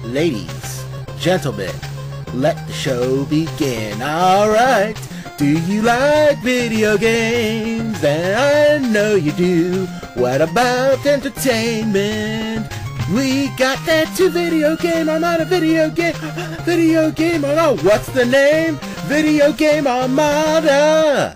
Ladies, gentlemen, let the show begin. Alright, do you like video games? And I know you do. What about entertainment? We got that to video game. I'm on a video game. Video game. Oh, what's the name? Video Game Armada.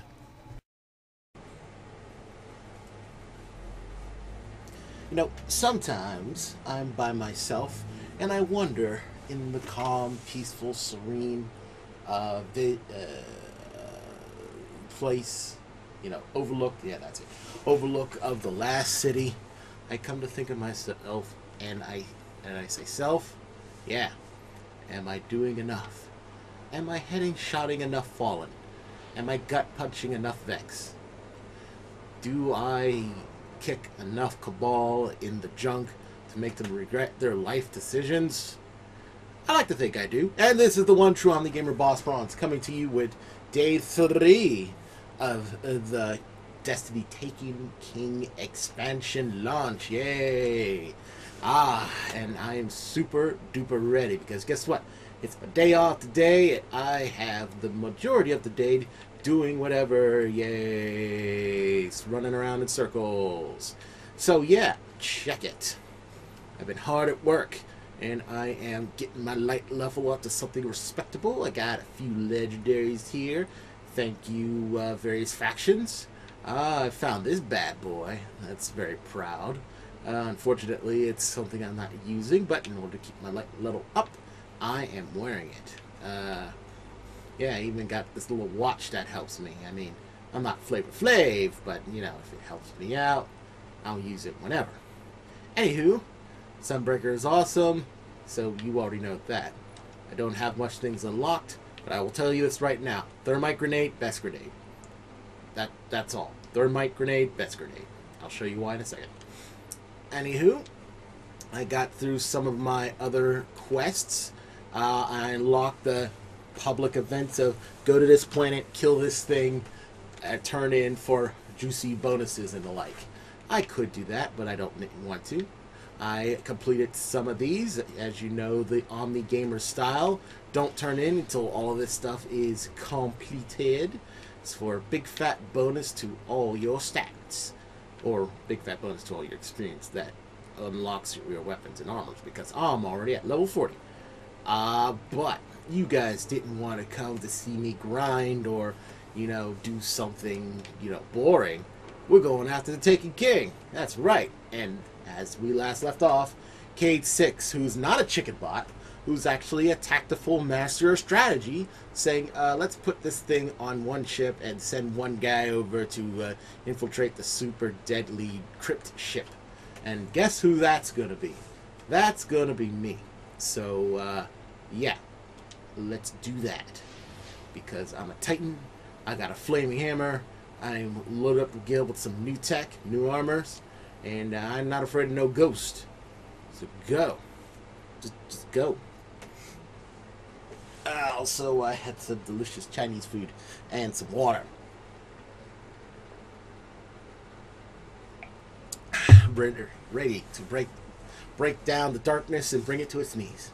You know, sometimes I'm by myself and I wonder in the calm, peaceful, serene place, you know, overlook, yeah, that's it, overlook of the last city. I come to think of myself and I say, self, yeah, am I doing enough? Am I heading shouting enough fallen? Am I gut punching enough vex? Do I kick enough cabal in the junk to make them regret their life decisions? I like to think I do. And this is the one true OmniGamer Boss Bronze coming to you with day 3 of the Destiny Taken King expansion launch. Yay! And I am super duper ready because guess what? It's my day off today. I have the majority of the day doing whatever, yay, running around in circles. So yeah, check it. I've been hard at work, and I am getting my light level up to something respectable. I got a few legendaries here. Thank you, various factions. I found this bad boy. That's very proud. Unfortunately, it's something I'm not using, but in order to keep my light level up, I am wearing it. Yeah, I even got this little watch that helps me. I mean, I'm not Flavor Flav, but, you know, if it helps me out, I'll use it whenever. Anywho, Sunbreaker is awesome, so you already know that. I don't have much things unlocked, but I will tell you this right now. Thermite Grenade, best grenade. That's all. Thermite Grenade, best grenade. I'll show you why in a second. Anywho, I got through some of my other quests. I unlocked the public events of go to this planet, kill this thing, turn in for juicy bonuses and the like. I could do that, but I don't want to. I completed some of these. As you know, the OmniGamer style. Don't turn in until all of this stuff is completed. It's for a big fat bonus to all your stats. Or big fat bonus to all your experience that unlocks your weapons and armors, because I'm already at level 40. But you guys didn't want to come to see me grind or, you know, do something, you know, boring. We're going after the Taken King. That's right. And as we last left off, Cayde 6, who's not a chicken bot, who's actually a tactful master of strategy, saying, let's put this thing on one ship and send one guy over to infiltrate the super deadly crypt ship. And guess who that's going to be? That's going to be me. So, yeah, let's do that. Because I'm a Titan, I got a flaming hammer, I'm loaded up the guild with some new tech, new armors, and I'm not afraid of no ghost. So go. Just go. Also, I had some delicious Chinese food and some water. Ready to break down the darkness and bring it to its knees.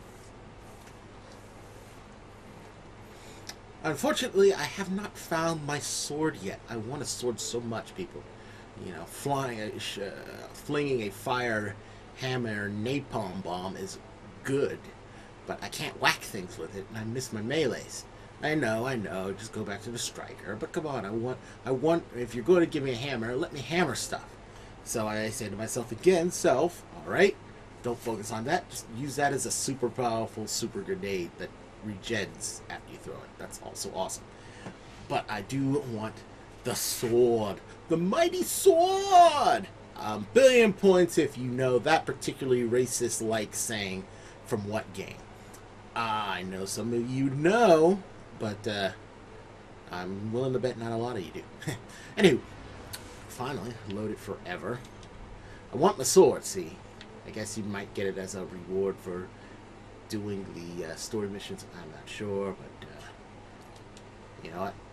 Unfortunately, I have not found my sword yet. I want a sword so much, people. You know, flinging a fire hammer napalm bomb is good, but I can't whack things with it, and I miss my melees. I know. Just go back to the striker. But come on, I want. If you're going to give me a hammer, let me hammer stuff. So I say to myself again, self. All right, don't focus on that. Just use that as a super powerful super grenade that regens after you throw it. That's also awesome. But I do want the sword, the mighty sword. Billion points if you know that particularly racist-like saying from what game. I know some of you know, but I'm willing to bet not a lot of you do. Anywho, finally, loaded forever. I want my sword, see. I guess you might get it as a reward for doing the story missions. I'm not sure, but you know what?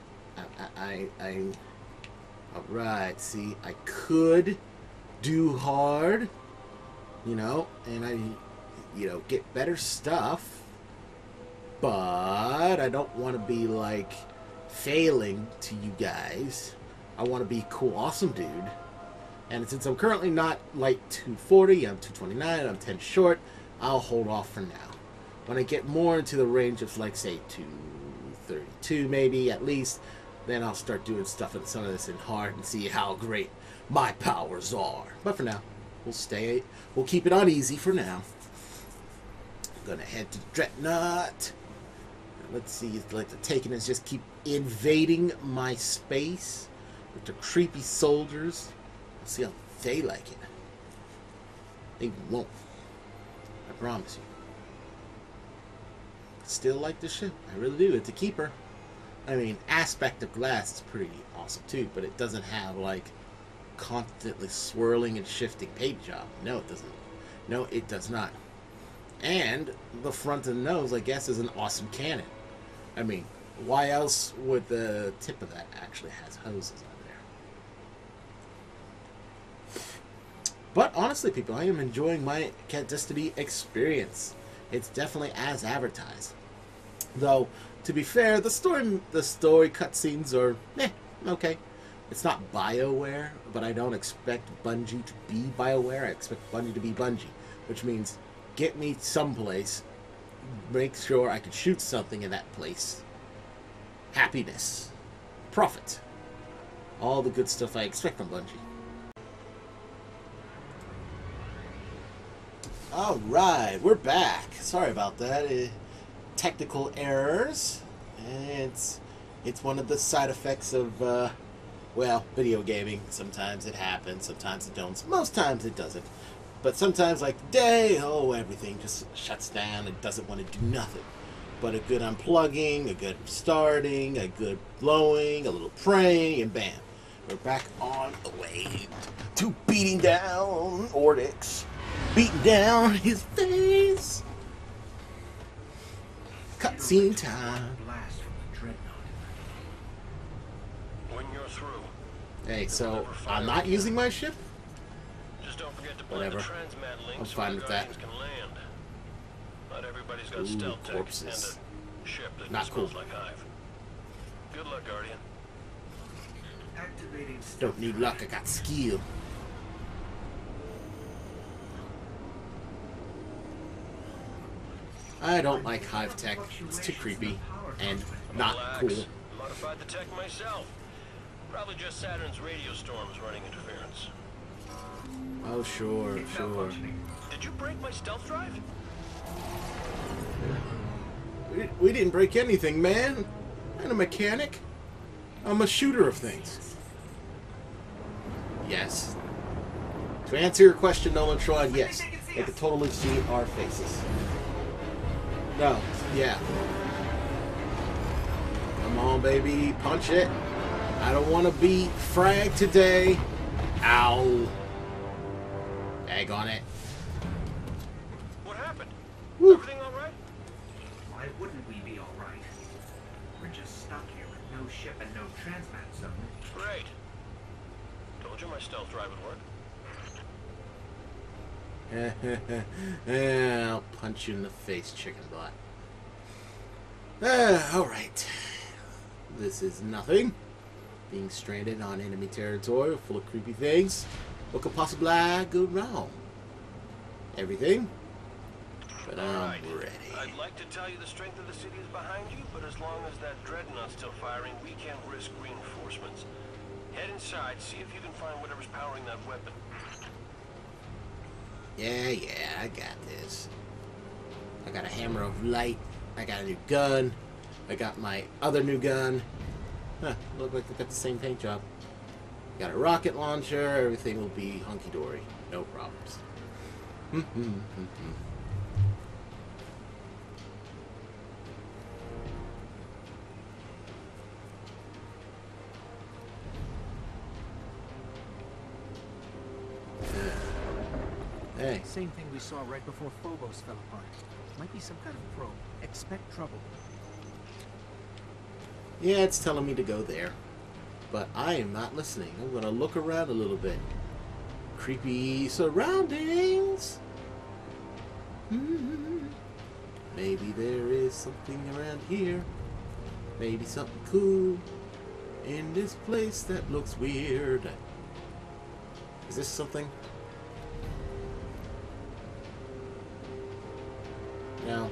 Alright, see, I could do hard, you know, and you know, get better stuff, but I don't want to be like failing to you guys. I want to be cool, awesome dude. And since I'm currently not like 240, I'm 229, I'm 10 short, I'll hold off for now. When I get more into the range of, like, say, 232 maybe, at least, then I'll start doing stuff in some of this in hard and see how great my powers are. But for now, we'll keep it on easy for now. I'm gonna head to Dreadnought. Let's see, like the Taken just keep invading my space with the creepy soldiers. Let's see how they like it. They won't. I promise you. Still like this ship. I really do. It's a keeper. I mean, Aspect of Glass is pretty awesome too, but it doesn't have like constantly swirling and shifting paint job. No, it doesn't. No, it does not. And the front of the nose, I guess, is an awesome cannon. I mean, why else would the tip of that actually has hoses on there? But honestly, people, I am enjoying my Cat Destiny experience. It's definitely as advertised. Though, to be fair, the story cutscenes are okay. It's not BioWare, but I don't expect Bungie to be BioWare. I expect Bungie to be Bungie, which means get me someplace, make sure I can shoot something in that place. Happiness, profit, all the good stuff I expect from Bungie. Alright, we're back. Sorry about that. Technical errors. It's one of the side effects of, well, video gaming. Sometimes it happens, sometimes it don't. Most times it doesn't. But sometimes, like today, everything just shuts down and doesn't want to do nothing. But a good unplugging, a good starting, a good blowing, a little praying, and bam. We're back on the way to beating down Ordix. Beating down his face. Cutscene time. When you're through. Hey, so I'm not using my ship? Just don't forget to whatever. I'm fine with that. Can land. Not everybody's got Ooh, stealth tech corpses. and a ship that Not smells cool. like hive. Good luck, Guardian. Activating Don't need luck, I got skill. I don't like hive tech. It's too creepy and not Relax. cool. Modified the tech myself. Probably just Saturn's radio storms running interference. Oh, sure, sure. Did you break my stealth drive? We didn't break anything, man. I'm a mechanic. I'm a shooter of things. Yes. To answer your question, Nolan Tron, yes. They could totally see our faces. No, yeah. Come on, baby. Punch it. I don't want to be fragged today. Ow. Egg on it. What happened? Woo. Everything all right? Why wouldn't we be all right? We're just stuck here with no ship and no transmat zone. Great. Told you my stealth drive would work. I'll punch you in the face, chicken butt. Alright. This is nothing. Being stranded on enemy territory full of creepy things. What could possibly go wrong? Everything. But I'm ready. I'd like to tell you the strength of the city is behind you, but as long as that dreadnought's still firing, we can't risk reinforcements. Head inside, see if you can find whatever's powering that weapon. Yeah, I got this. I got a hammer of light. I got a new gun. I got my other new gun. Huh, look like they got the same paint job. Got a rocket launcher. Everything will be hunky-dory. No problems. Hey. Same thing we saw right before Phobos fell apart. Might be some kind of probe. Expect trouble. Yeah, it's telling me to go there. But I am not listening. I'm going to look around a little bit. Creepy surroundings. Maybe there is something around here. Maybe something cool in this place that looks weird. Is this something? No.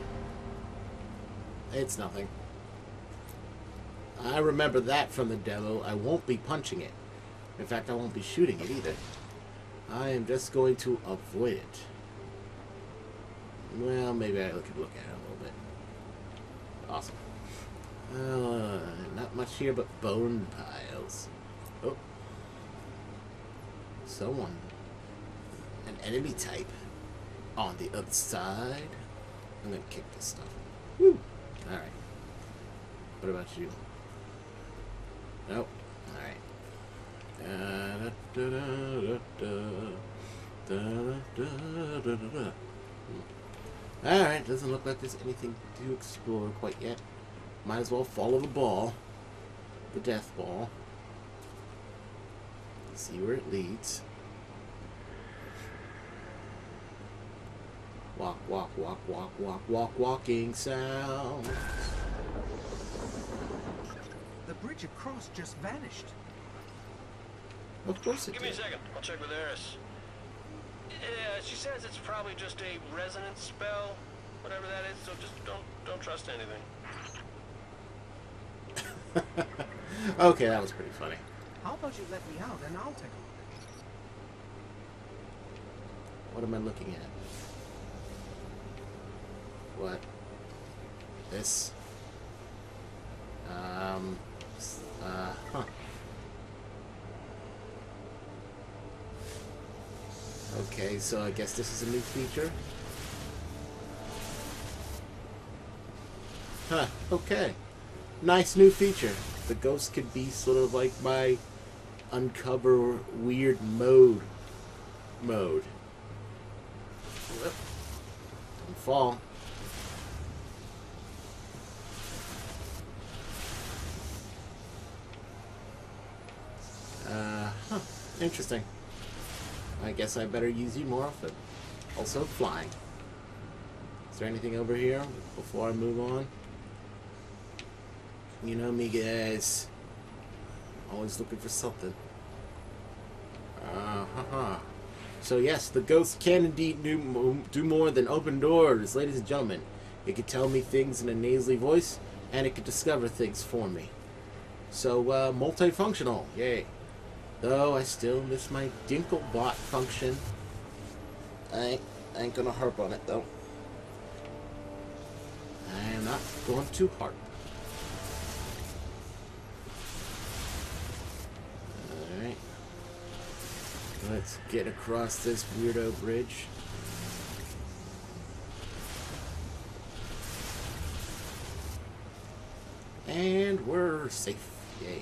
It's nothing. I remember that from the demo. I won't be punching it. In fact, I won't be shooting it either. I am just going to avoid it. Well, maybe I could look at it a little bit. Awesome. Not much here but bone piles. Oh. Someone. An enemy type. On the other side. I'm gonna kick this stuff. Woo! Alright. What about you? Nope. Alright. Alright, doesn't look like there's anything to explore quite yet. Might as well follow the ball. The death ball. See where it leads. Walk, walk, walk, walk, walk, walk, walking sound. The bridge across just vanished. Of course it Give me a did. second. I'll check with Eris. Yeah, she says it's probably just a resonance spell, whatever that is. So just don't trust anything. Okay, that was pretty funny. How about you let me out and I'll take a look? What am I looking at? What? This? Huh. Okay, so I guess this is a new feature. Huh, okay. Nice new feature. The ghost could be sort of like my uncover weird mode. Don't fall. Huh. Interesting. I guess I better use you more often. Also, flying. Is there anything over here before I move on? You know me, guys. Always looking for something. So yes, the ghost can indeed do more than open doors, ladies and gentlemen. It could tell me things in a nasally voice, and it could discover things for me. So, multifunctional, yay. Though I still miss my Dinklebot function. I ain't gonna harp on it, though. I am not going to harp. Alright. Let's get across this weirdo bridge. And we're safe. Yay.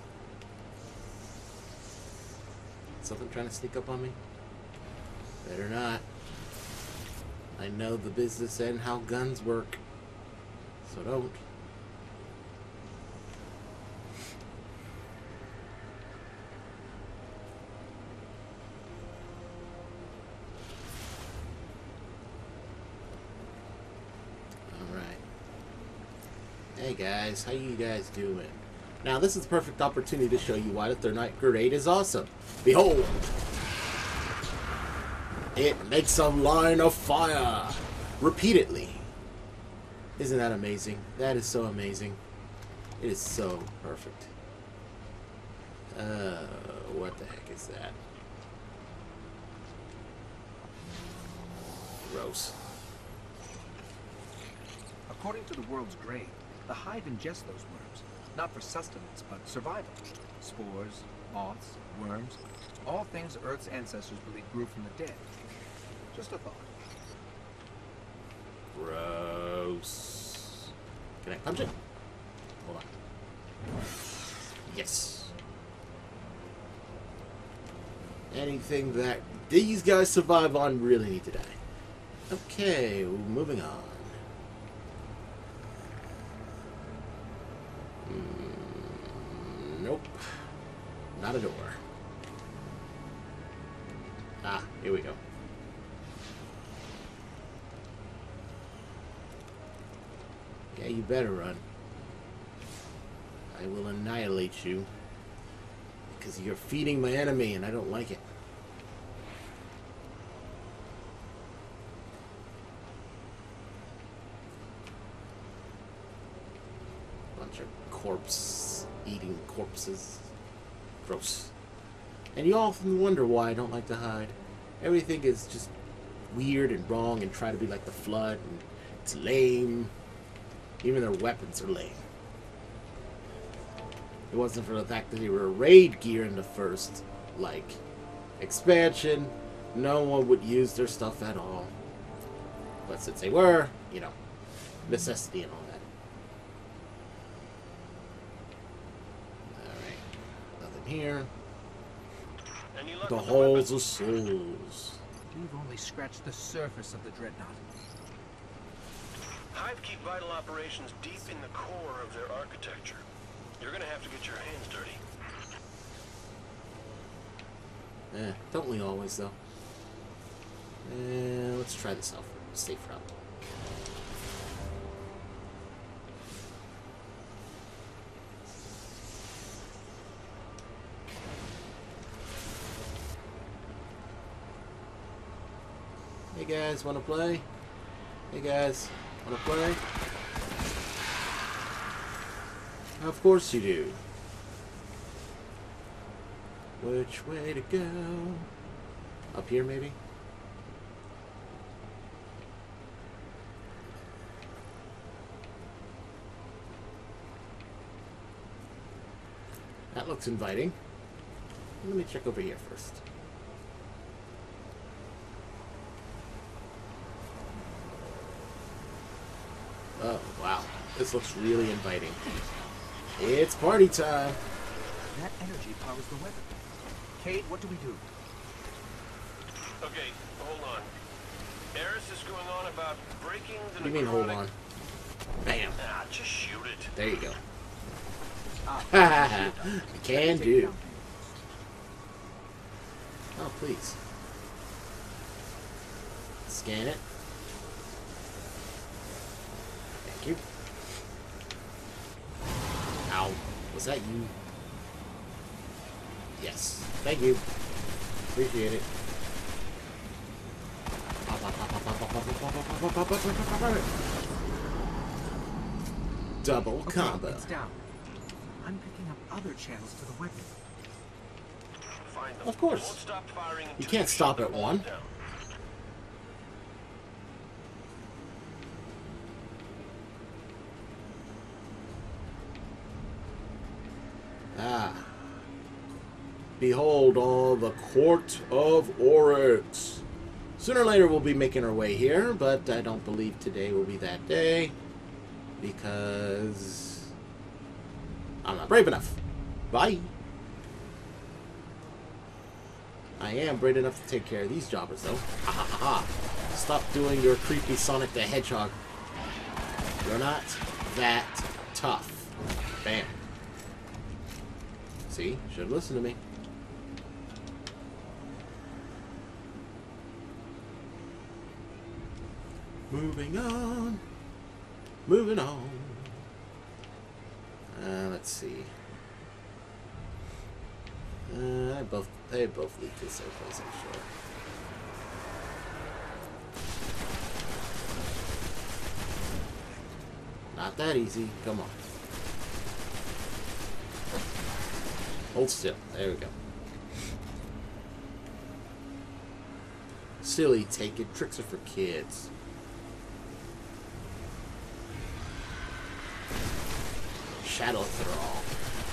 Something trying to sneak up on me? Better not. I know the business and how guns work. So don't. Alright. Hey guys, how you guys doing? Now this is the perfect opportunity to show you why the Thermite Grenade is awesome. Behold! It makes a line of fire! Repeatedly. Isn't that amazing? That is so amazing. It is so perfect. What the heck is that? Gross. According to the world's grave, the hive ingests those worms, not for sustenance, but survival. Spores, moths, worms, all things Earth's ancestors believed grew from the dead. Just a thought. Gross. Can I punch it? Hold on. Yes. Anything that these guys survive on really need to die. Okay, moving on. Nope. Not a door. Ah, here we go. Yeah, you better run. I will annihilate you. Because you're feeding my enemy and I don't like it. Bunch of corpse-eating corpses. Gross. And you often wonder why I don't like to hide. Everything is just weird and wrong and try to be like the Flood. And it's lame. Even their weapons are lame. It wasn't for the fact that they were raid gear in the first, like, expansion, no one would use their stuff at all. But since they were, you know, necessity and all that. Alright. Nothing here. The halls of souls. We've only scratched the surface of the Dreadnought. Hive keep vital operations deep in the core of their architecture. You're gonna have to get your hands dirty. Don't we always, though? Let's try this out. Safe route. Hey guys, wanna play? Hey guys, wanna play? Of course you do. Which way to go? Up here, maybe? That looks inviting. Let me check over here first. Oh, wow. This looks really inviting. It's party time. That energy powers the weapon. Kate, what do we do? Okay, hold on. Eris is going on about breaking the What do you mean, hold on? Bam. Ah, just shoot it. There you go. Ah, Can do. Oh, please. Scan it. Thank you. Ow. Was that you? Yes. Thank you. Appreciate it. Double combo. It's down. I'm picking up other channels to the weapon. Find them. Of course. Won't stop firing You until can't shut stop them at all one. down. Ah. Behold all the Court of Oryx. Sooner or later we'll be making our way here, but I don't believe today will be that day. Because I'm not brave enough. Bye. I am brave enough to take care of these jobbers, though. Ha ha ha ha. Stop doing your creepy Sonic the Hedgehog. You're not that tough. Bam. See? Should listen to me. Moving on. Moving on. Let's see. They both lead to the same place, I'm sure. Not that easy. Come on. Hold still. There we go. Silly, take it. Tricks are for kids. Shadow Thrall.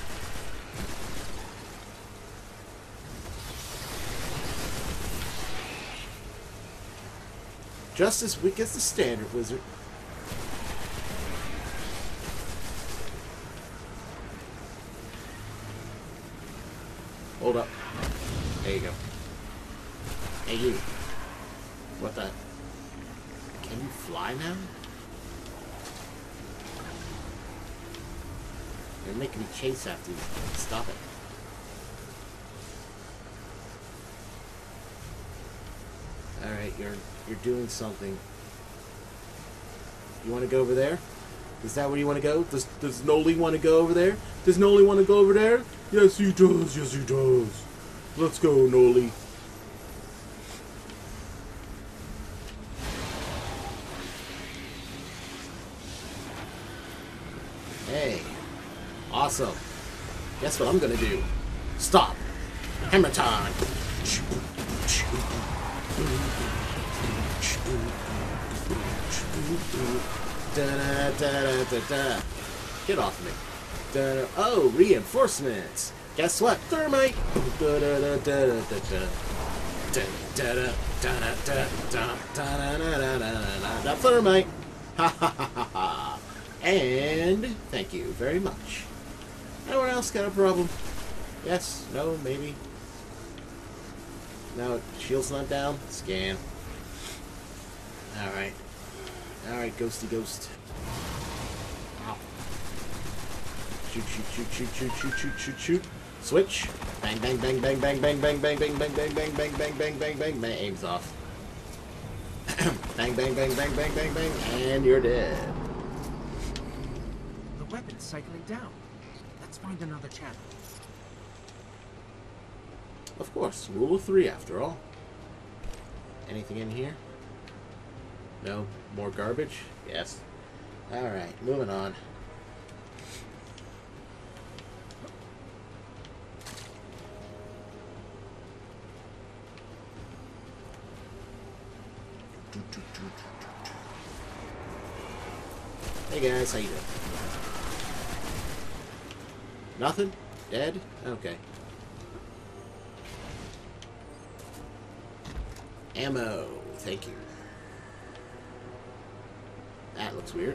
Just as weak as the standard wizard. Hold up. There you go. Hey, you. What the? Can you fly now? You're making me chase after you. Stop it. Alright, you're doing something. You want to go over there? Is that where you want to go? Does Noli want to go over there? Does Noli want to go over there? Yes, he does. Yes, he does. Let's go, Noli. Hey. Awesome. Guess what I'm going to do? Stop. Hammer time. Da-da-da-da-da-da. Get off me. Da-da. Oh, reinforcements. Guess what? Thermite. Da-da-da-da-da-da. Da-da-da-da-da-da-da-da-da-da-da-da. Thermite. Ha ha ha ha ha. And thank you very much. Anyone else got a problem? Yes? No? Maybe? No, shield's not down? Scan. Alright. Alright, ghosty ghost. Ow. Shoot, shoot, shoot, shoot, shoot, shoot, shoot, shoot, shoot. Switch. Bang, bang, bang, bang, bang, bang, bang, bang, bang, bang, bang, bang, bang, bang, bang, bang, bang, bang. Aim's off. Bang, bang, bang, bang, bang, bang, bang, and you're dead. The weapon's cycling down. Let's find another channel. Of course, rule of 3 after all. Anything in here? No? More garbage? Yes. Alright, moving on. Hey guys, how you doing? Nothing? Dead? Okay. Ammo. Thank you. That looks weird.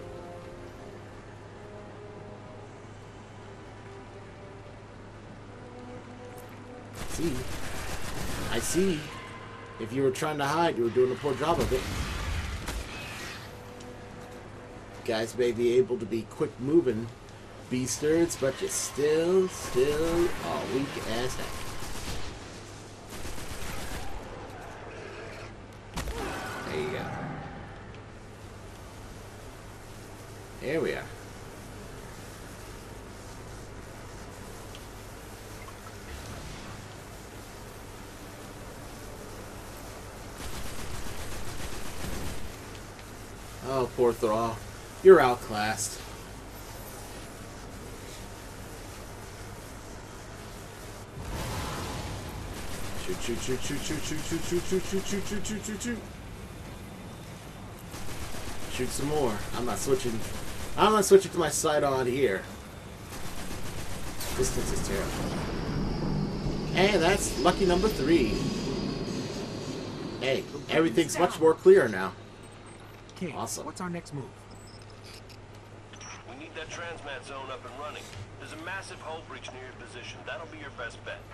See? I see. If you were trying to hide, you were doing a poor job of it. Guys may be able to be quick moving beasters, but you're still a weak ass heck. There you go. Here we are. Oh, poor Thrall. You're outclassed. Shoot, shoot, shoot, shoot, shoot, shoot, shoot, shoot, shoot, shoot, shoot, shoot, shoot, shoot, shoot. Shoot some more. I'm not switching to my side on here. Distance is terrible. And that's lucky number 3. Hey, everything's much more clear now. King, Awesome. what's our next move? We need that transmat zone up and running. There's a massive hull breach near your position. That'll be your best bet.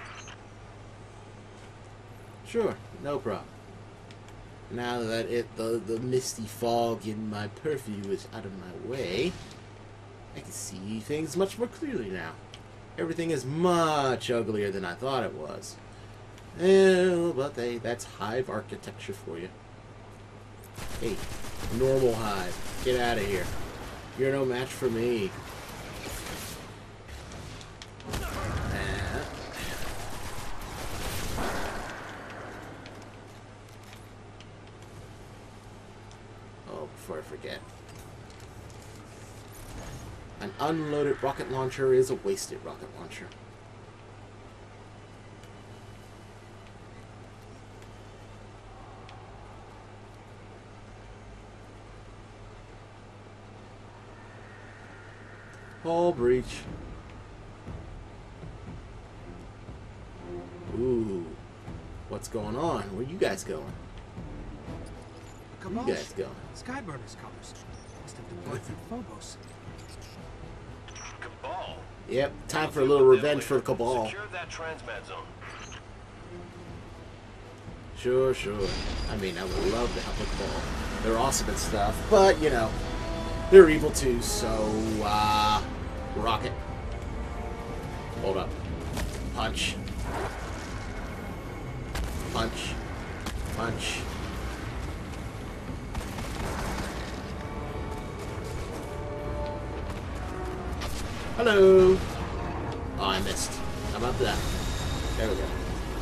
Sure, no problem. Now that the misty fog in my purview is out of my way, I can see things much more clearly now. Everything is much uglier than I thought it was. But that's hive architecture for you. Hey, normal hive, get out of here. You're no match for me. Before I forget. An unloaded rocket launcher is a wasted rocket launcher. Hull breach. Ooh. What's going on? Where you guys going? Where you guys going? Skyburner's colors. Must have deployed from Phobos. Cabal. Yep, time for a little revenge for Cabal. Secure that transmat zone. Sure, sure. I mean, I would love to help with Cabal. They're awesome and stuff, but, you know, they're evil too, so, rocket. Hold up. Punch. Punch. Punch. Hello. Oh, I missed. How about that? There we go.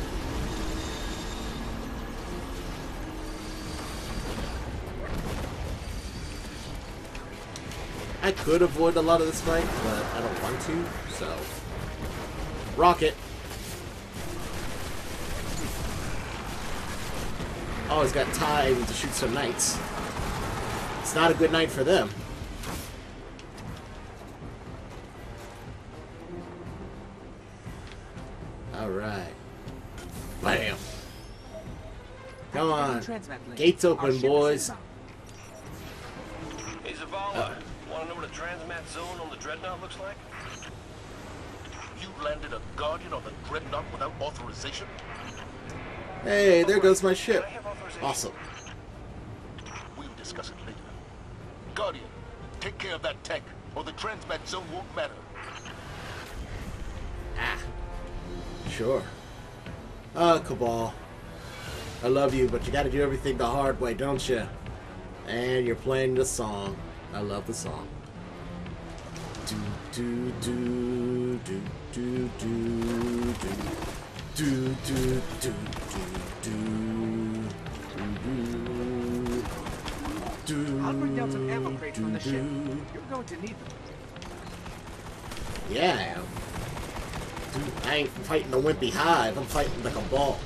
I could avoid a lot of this fight, but I don't want to, so... Rocket! Oh, he's got time to shoot some knights. It's not a good night for them. Alright. Bam! Come on. Gates open, boys. Hey, Zavala, want to know what a transmat zone on the Dreadnought looks like? You landed a Guardian on the Dreadnought without authorization? Hey, there goes my ship. Can I have authorization? Awesome. We'll discuss it later. Guardian, take care of that tank, or the transmat zone won't matter. Ah. Sure. Ah, Cabal. I love you, but you gotta do everything the hard way, don't you? And you're playing the song. I love the song. Do do do do do do do do do do do. I'll bring down some ammo crates from the ship. You're going to need them. Yeah, I am. Dude, I ain't fighting the wimpy hive. I'm fighting the Cabal.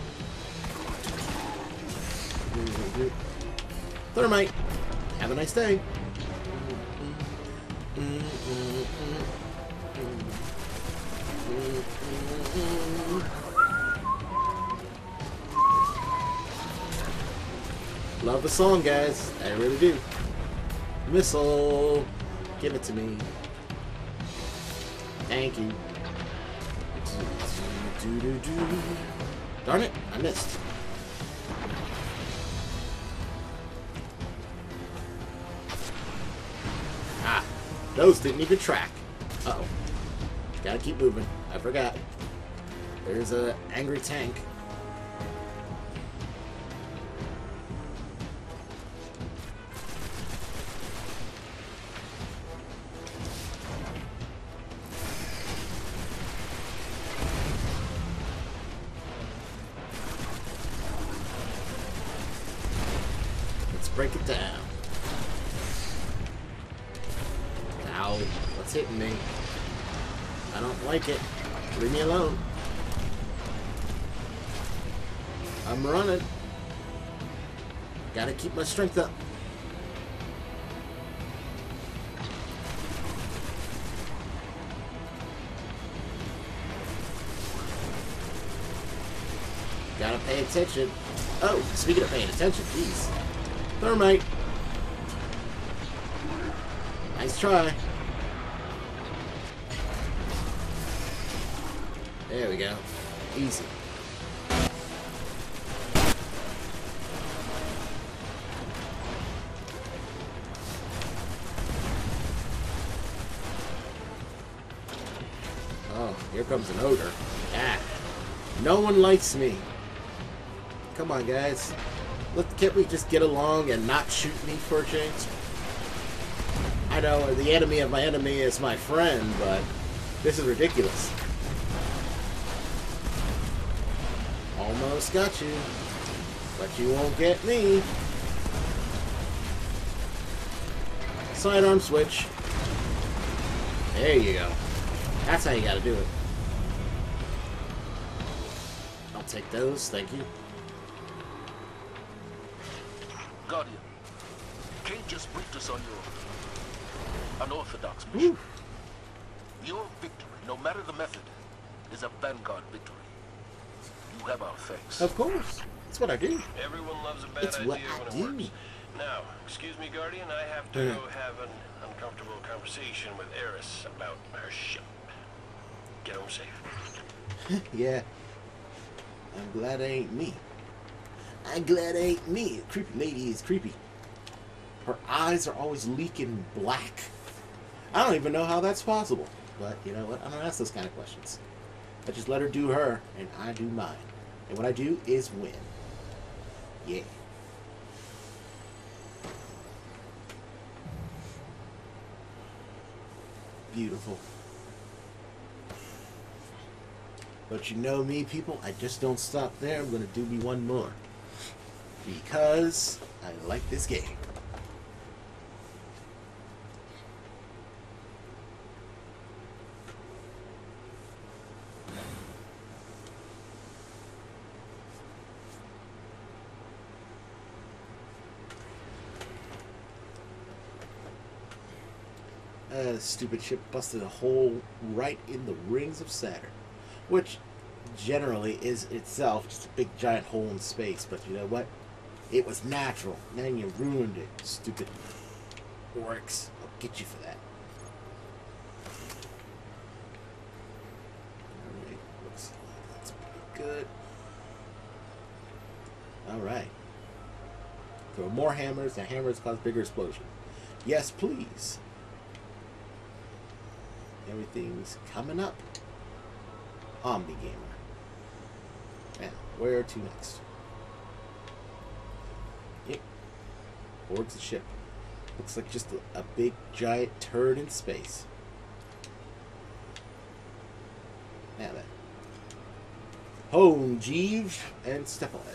Thermite. Have a nice day. Love the song, guys. I really do. Missile. Give it to me. Thank you. Darn it, I missed. Ah, those didn't even track. Uh-oh. Gotta keep moving. I forgot. There's a angry tank. Break it down. Ow. What's hitting me? I don't like it. Leave me alone. I'm running. Gotta keep my strength up. Gotta pay attention. Oh, speaking of paying attention, geez. Thermite. Nice try. There we go. Easy. Oh, here comes an ogre. Ah. No one likes me. Come on, guys. Can't we just get along and not shoot me for a change? I know the enemy of my enemy is my friend, but this is ridiculous. Almost got you, but you won't get me. Sidearm switch. There you go. That's how you gotta do it. I'll take those, thank you. Guardian, Kane just briefed us on your unorthodox mission. Woo. Your victory, no matter the method, is a Vanguard victory. You have our thanks. Of course. That's what I do. Everyone loves a bad It's idea what when I it do. works. Now, excuse me, Guardian, I have to go have an uncomfortable conversation with Eris about her ship. Get home safe. Yeah. I'm glad it ain't me. I'm glad it ain't me. The creepy lady is creepy. Her eyes are always leaking black. I don't even know how that's possible. But you know what? I don't ask those kind of questions. I just let her do her, and I do mine. And what I do is win. Yeah. Beautiful. But you know me, people, I just don't stop there. I'm going to do me one more. Because I like this game. The stupid ship busted a hole right in the rings of Saturn, which generally is itself just a big giant hole in space. But you know what? It was natural. Man, you ruined it, stupid orcs. I'll get you for that. Alright, looks like that's pretty good. Alright. Throw more hammers, and hammers cause bigger explosion. Yes, please. Everything's coming up. Omni Gamer. Now, where to next? Yep. Towards the ship. Looks like just a big giant turd in space. Now then. Home, Jeeves, and step on it.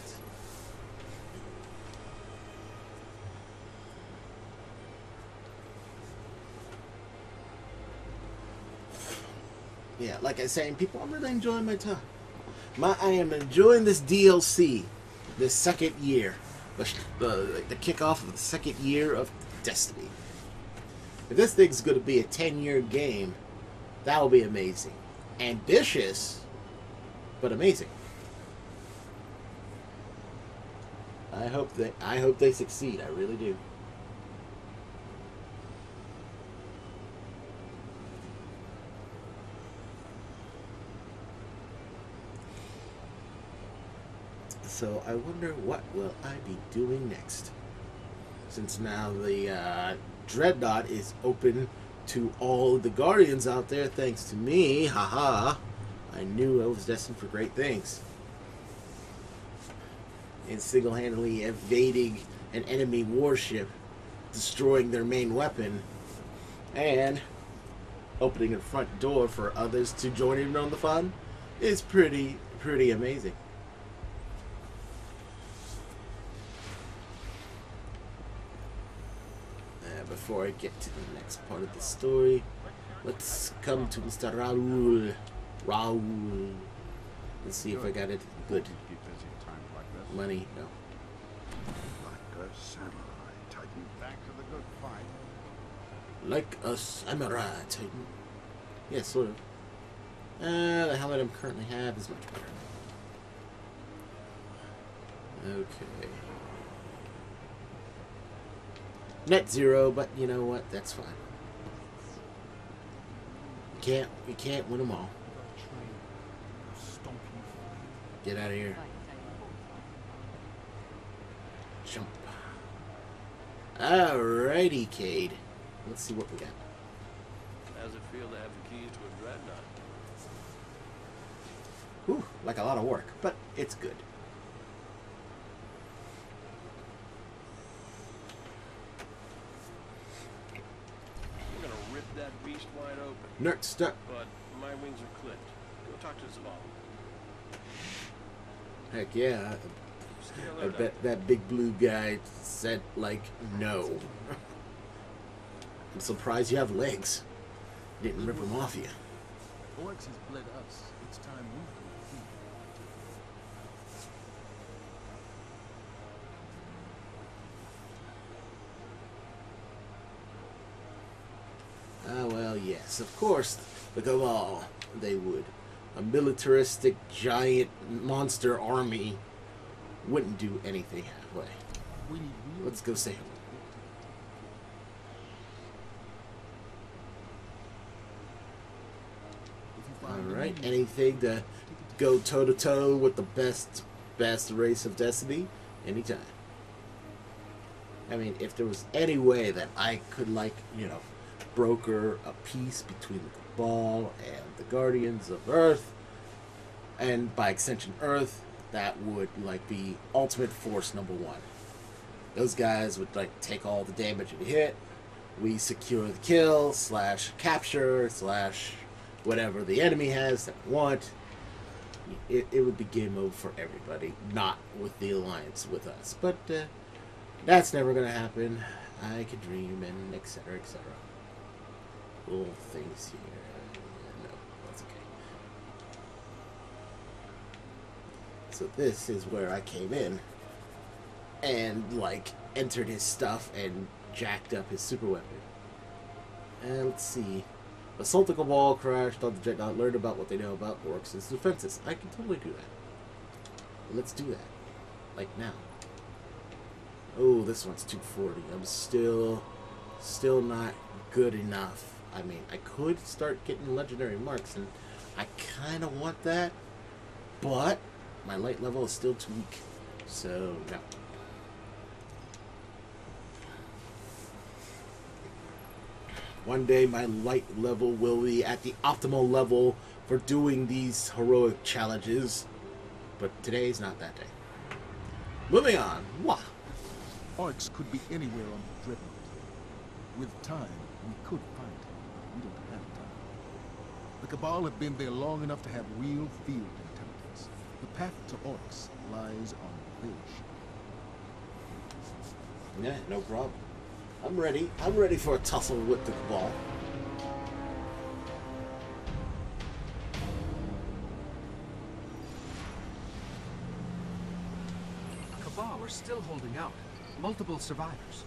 Yeah, like I was saying, people, I'm really enjoying my time. I am enjoying this DLC, this second year, the kickoff of the second year of Destiny. If this thing's going to be a 10-year game, that will be amazing. Ambitious, but amazing. I hope they succeed. I really do. So I wonder what will I be doing next, since now the Dreadnought is open to all the Guardians out there thanks to me. Haha. I knew I was destined for great things. In single-handedly evading an enemy warship, destroying their main weapon, and opening a front door for others to join in on the fun is pretty amazing. Before I get to the next part of the story, let's come to Mr. Raoul. Raoul. Let's see if I got it good. Money, no. Like a samurai titan. Back to the good fight. Like a samurai titan. Yeah, sort of. The helmet I currently have is much better. Okay. Net zero, but you know what? That's fine. You can't win them all. Get out of here. Jump. Alrighty, Cade. Let's see what we got. How's it feel to have the keys to a Dreadnought? Whew, like a lot of work, but it's good. That beast wide open. Nerd stuck. But my wings are clipped. Go talk to Zavala. Heck yeah. I bet that big blue guy said, like, no. I'm surprised you have legs. Didn't rip them off you. Orcs has bled us. It's time we Well, yes, of course, the Cabal, they would. A militaristic, giant monster army wouldn't do anything halfway. Let's go say hello. Alright, anything to go toe-to-toe with the best race of Destiny? Anytime. I mean, if there was any way that I could, like, you know, broker a peace between the Cabal and the Guardians of Earth, and by extension Earth, that would like be Ultimate Force #1. Those guys would like take all the damage and hit. We secure the kill / capture / whatever the enemy has that we want, it would be game over for everybody, not with the Alliance with us. But that's never going to happen. I could dream, and etc., etc. Little things here. No, that's okay. So this is where I came in and, like, entered his stuff and jacked up his super weapon. And let's see. Assault the Cabal, crashed on the Dreadnought, learned about what they know about Orcs' defenses. I can totally do that. Let's do that. Like now. Oh, this one's 240. I'm still not good enough. I mean, I could start getting legendary marks, and I kind of want that, but my light level is still too weak. So, no. One day my light level will be at the optimal level for doing these heroic challenges, but today's not that day. Moving on. Wah. Orcs could be anywhere on the Dreadnought. With time, we could find them. We don't have time. The Cabal have been there long enough to have real field intelligence. The path to Orcs lies on their ship. Yeah, no problem. I'm ready. I'm ready for a tussle with the Cabal. Cabal are still holding out. Multiple survivors.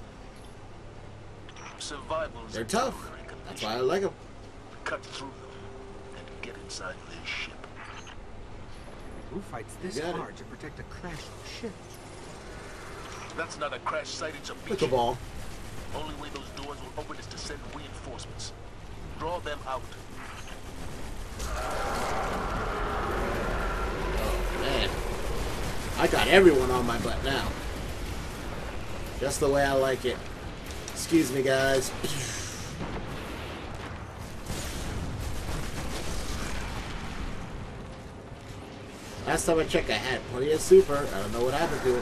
Survival's They're a tough. temporary condition. That's why I like them. Cut through them and get inside their ship. Who fights this Got it. hard to protect a crashed ship? That's not a crash site, it's a The beach. Cabal. Only way those doors will open is to send reinforcements. Draw them out. Oh, man. I got everyone on my butt now. Just the way I like it. Excuse me, guys. Last time I checked, I had plenty of super. I don't know what happened to it.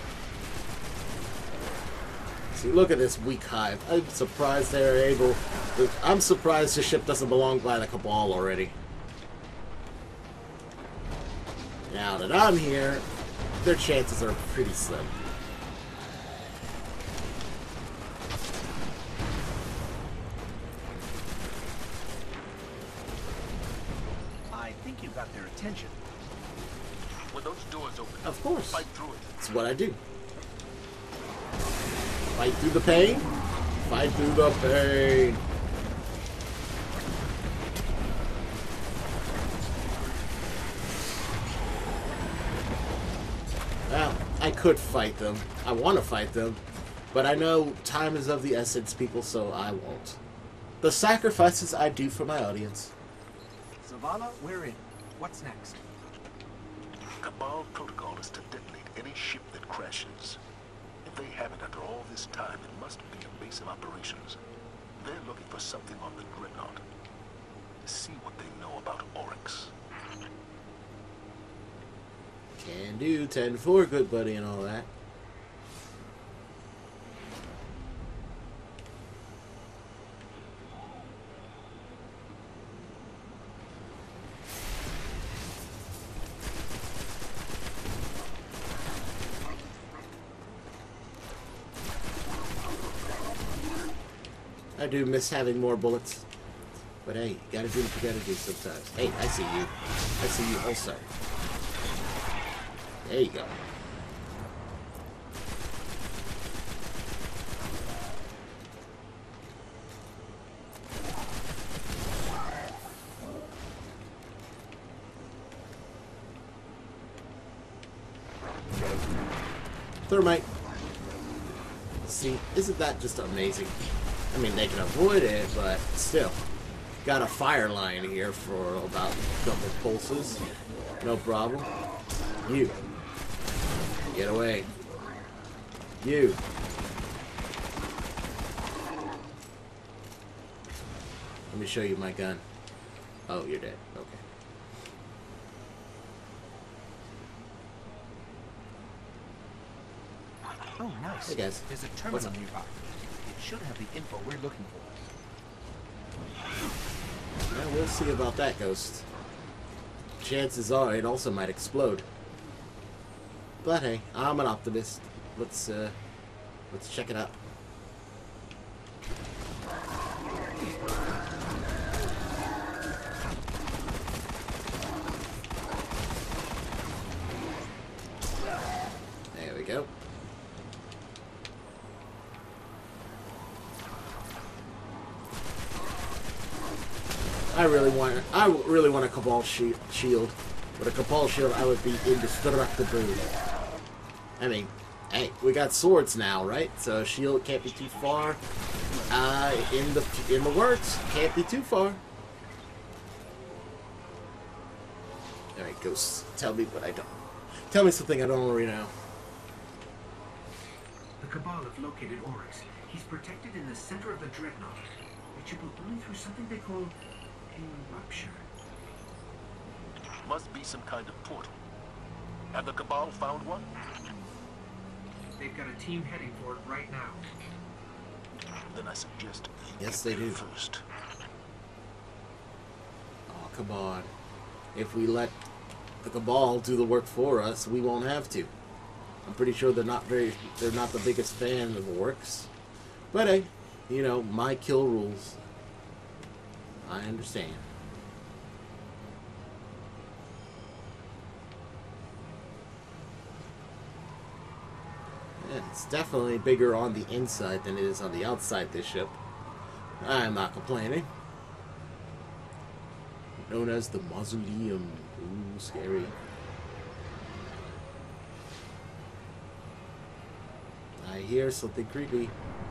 See, look at this weak hive. I'm surprised they're able... I'm surprised the ship doesn't belong by the Cabal already. Now that I'm here, their chances are pretty slim. I think you got their attention. When those doors open, Of course. fight through it. That's what I do. Fight through the pain. Fight through the pain. Well, I could fight them. I want to fight them. But I know time is of the essence, people, so I won't. The sacrifices I do for my audience. Zavala, we're in. What's next? Cabal protocol is to detonate any ship that crashes. If they haven't after all this time, it must be a base of operations. They're looking for something on the Dreadnought. See what they know about Oryx. Can do. 10-4, good buddy, and all that. I do miss having more bullets. But hey, you gotta do what you gotta do sometimes. Hey, I see you. I see you also. There you go. Thermite. See, isn't that just amazing? I mean, they can avoid it, but still. Got a fire line here for about a couple pulses. No problem. You. Get away. You. Let me show you my gun. Oh, you're dead. Okay. Oh, nice. Hey, guys. There's a What's terminal up? nearby. It should have the info we're looking for. Well, we'll see about that, Ghost. chances are it also might explode. But hey, I'm an optimist. Let's check it out. There we go. I really want a Cabal shield. With a Cabal shield, I would be indestructible. I mean, hey, we got swords now, right? So shield can't be too far. In the works, can't be too far. All right, Ghost, tell me what I don't. Tell me something I don't already know. The Cabal have located Oryx. He's protected in the center of the Dreadnought. Reachable only through something they call a rupture. Must be some kind of portal. Have the Cabal found one? They've got a team heading for it right now. Then I suggest you Yes, get they there do. first. Oh, come on. If we let the Cabal do the work for us, we won't have to. I'm pretty sure they're not the biggest fan of orcs. But hey, you know, my kill rules. I understand. Yeah, it's definitely bigger on the inside than it is on the outside, this ship. I'm not complaining. Known as the Mausoleum. Ooh, scary. I hear something creepy.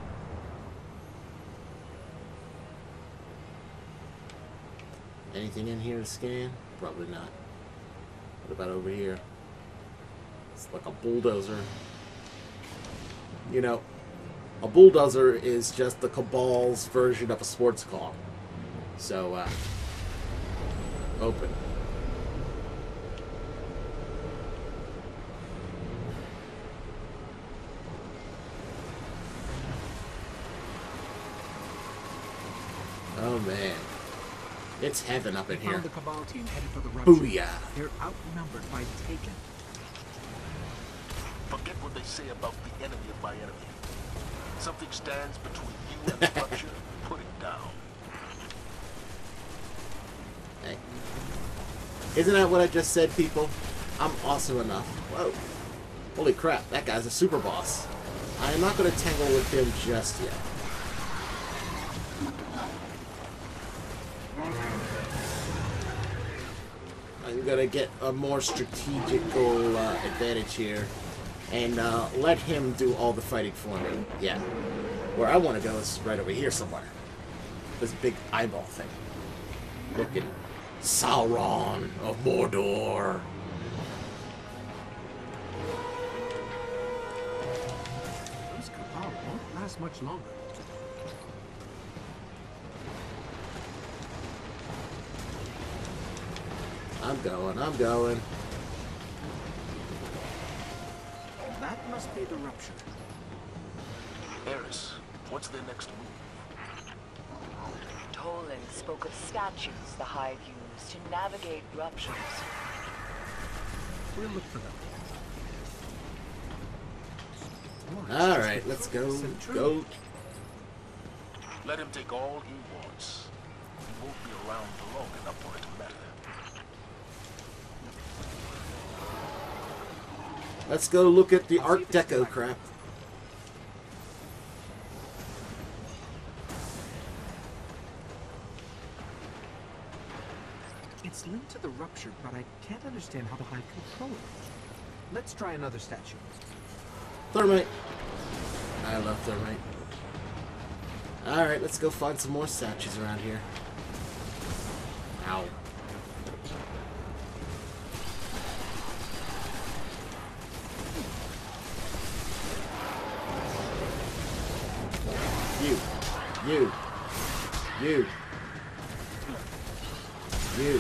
Anything in here to scan? Probably not. What about over here? It's like a bulldozer. You know, a bulldozer is just the Cabal's version of a sports car. So, open. Oh man. It's heaven up in We here. found the Cabal team headed for the rupture. Booyah. They're outnumbered by Taken. Forget what they say about the enemy of my enemy. Something stands between you and the rupture. Put it down. Hey. Isn't that what I just said, people? I'm awesome enough. Whoa. Holy crap, that guy's a super boss. I am not going to tangle with him just yet. I'm going to get a more strategical advantage here and let him do all the fighting for me. Yeah. Where I want to go is right over here somewhere. This big eyeball thing. Looking Sauron of Mordor. Those Cabal won't last much longer. I'm going. That must be the rupture. Eris, what's their next move? Toland spoke of statues the Hive used to navigate ruptures. We'll look for them. Alright, let's go. Go. Let him take all he wants. He won't be around long enough for it to matter. Let's go look at the Art Deco crap. It's linked to the rupture, but I can't understand how the Hive control it. Let's try another statue. Thermite. I love thermite. Alright, let's go find some more statues around here. Ow. You. You. You. You.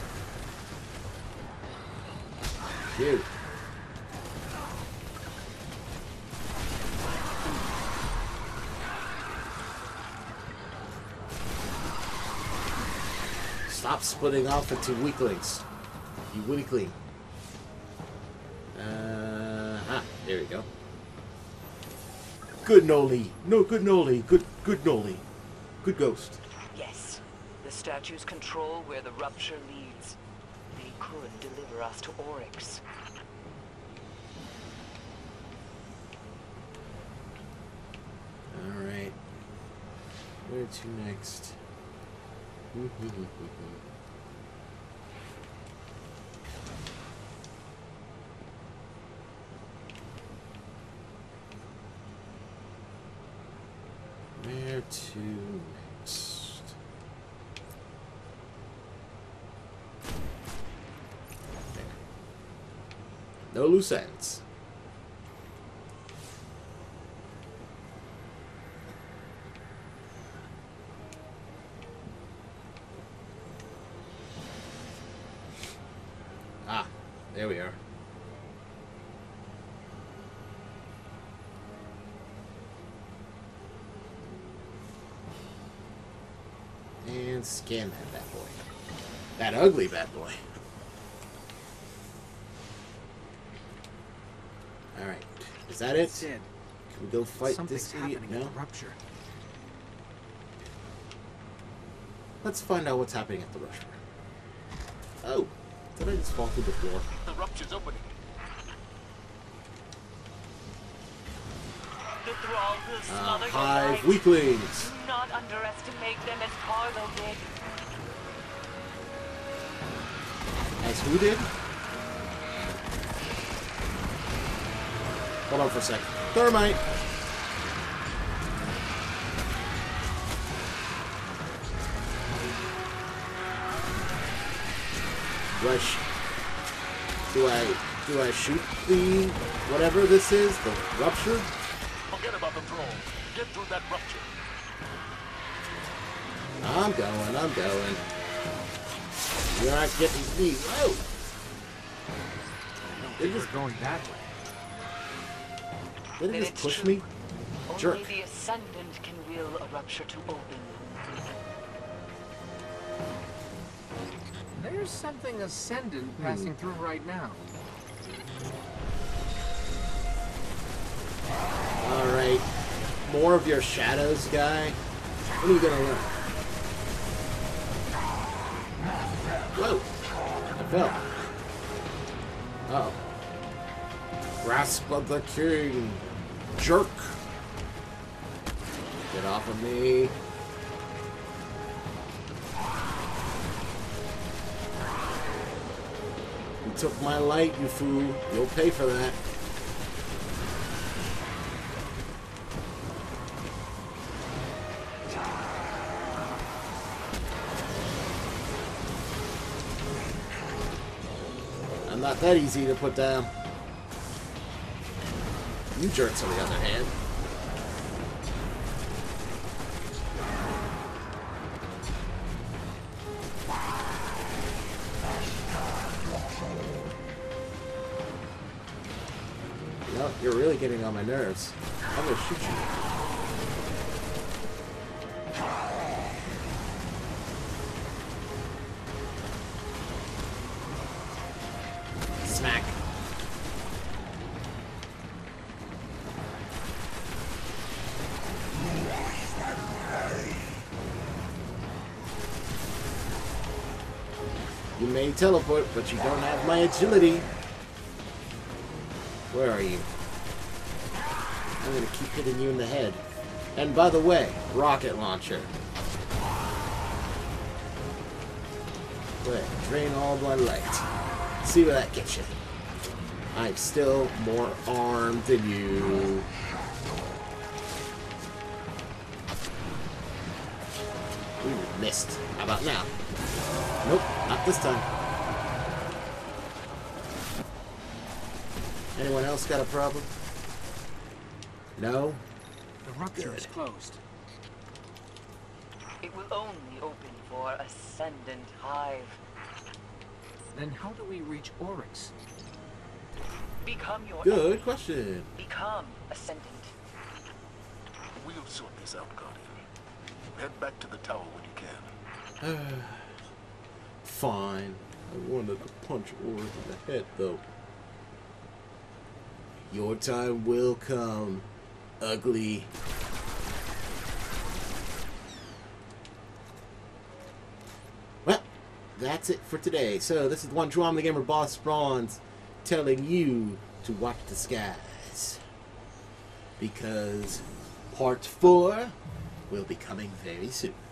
You. Stop splitting off into weaklings. You willy clean. There we go. Good Noli. No, good Noli. Good Noli. Good ghost. Yes. The statues control where the rupture leads. They could deliver us to Oryx. Alright. Where to next? Where to next? There. No loose ends. Ah, there we are. And scan that bad boy. That ugly bad boy. Alright. Is that it? Sid, Can we go fight something's this idiot? happening No? at the rupture. Let's find out what's happening at the rupture. Oh. Did I just fall through the floor? The rupture's opening. The thrall will smother your Hive light. weaklings. Do not underestimate them as Carlo did. As who did? Hold on for a second. Thermite. Do I shoot the whatever this is? The rupture? Forget about the thrall. Get through that rupture. I'm going. You're not getting me. Whoa! They We're just, going that way. they Then just it's push true. me? Only Jerk. the Ascendant can will a rupture to open. There's something ascendant passing through right now. Alright. More of your shadows, guy. When are you gonna learn? Whoa! I fell. Uh-oh. Grasp of the king. Jerk. Get off of me. You took my light, you fool. You'll pay for that. I'm not that easy to put down. You jerks, on the other hand. You know, you're really getting on my nerves. I'm gonna shoot you. Smack. You may teleport, but you don't have my agility. Where are you? I'm gonna keep hitting you in the head. And by the way, rocket launcher. Quick, drain all my light. See where that gets you. I'm still more armed than you. Ooh, missed. How about now? Nope, not this time. Anyone else got a problem? No? The rupture Good. is closed. It will only open for Ascendant Hive. Then how do we reach Oryx? Become your Good enemy. question. Become Ascendant. We'll sort this out, Guardian. Head back to the tower when you can. Fine. I wanted to punch Ulrich in the head, though. Your time will come, ugly. Well, that's it for today. So, this is the one true I'm the Gamer Boss Bronze telling you to watch the skies. Because part 4 will be coming very soon.